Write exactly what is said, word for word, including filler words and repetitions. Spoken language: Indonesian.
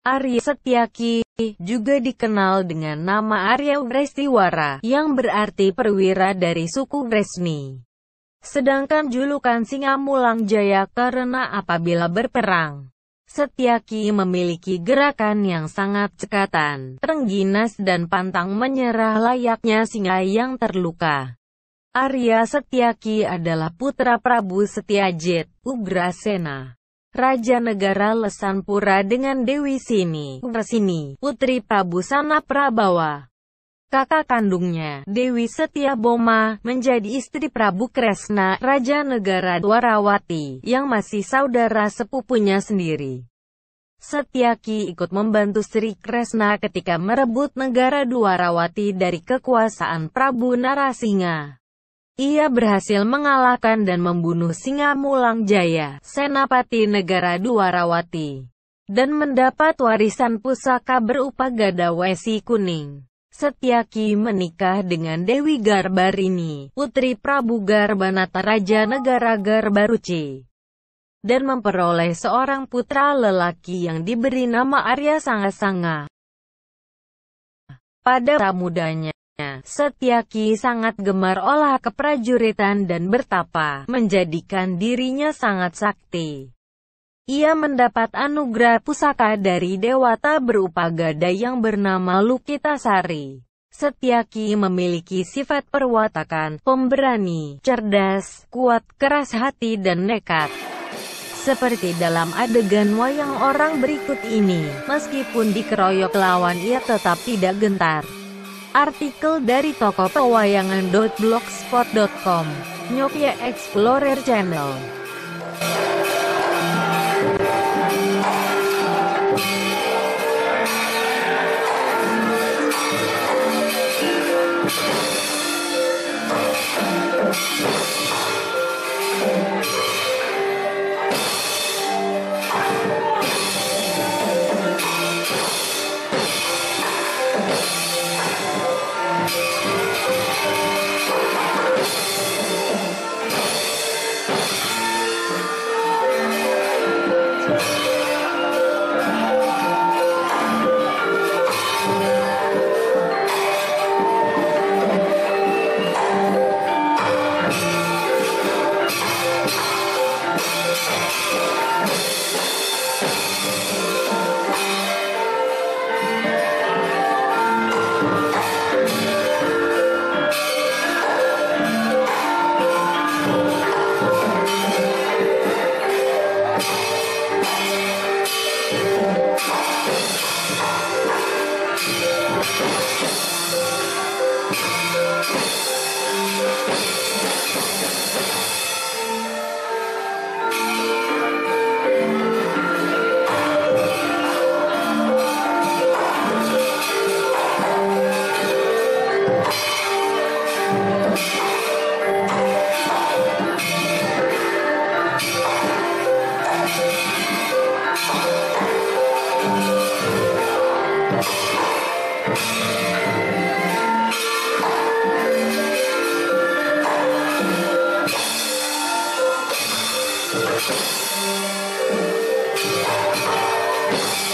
Arya Setyaki juga dikenal dengan nama Arya Wrestiwara, yang berarti perwira dari suku Wresni. Sedangkan julukan Singa Mulang Jaya karena apabila berperang, Setyaki memiliki gerakan yang sangat cekatan, terengginas dan pantang menyerah layaknya singa yang terluka. Arya Setyaki adalah putra Prabu Setyajit, Ugrasena, Raja Negara Lesanpura dengan Dewi Sini, Wresini, putri Prabu Sana Prabawa. Kakak kandungnya, Dewi Setyaboma, menjadi istri Prabu Kresna, Raja Negara Dwarawati, yang masih saudara sepupunya sendiri. Setyaki ikut membantu Sri Kresna ketika merebut negara Dwarawati dari kekuasaan Prabu Narasingha. Ia berhasil mengalahkan dan membunuh Singa Mulang Jaya, senapati negara Dwarawati, dan mendapat warisan pusaka berupa gada wesi kuning. Setyaki menikah dengan Dewi Garbarini, putri Prabu Garbanata Raja Negara Garbaruci, dan memperoleh seorang putra lelaki yang diberi nama Arya Sangasanga. Pada mudanya, Setyaki sangat gemar olah keprajuritan dan bertapa, menjadikan dirinya sangat sakti. Ia mendapat anugerah pusaka dari dewata berupa gada yang bernama Lukitasari. Setyaki memiliki sifat perwatakan, pemberani, cerdas, kuat, keras hati dan nekat. Seperti dalam adegan wayang orang berikut ini, meskipun dikeroyok lawan ia tetap tidak gentar. Artikel dari toko pewayangan dot blogspot dot com, Nyopia Explorer Channel. You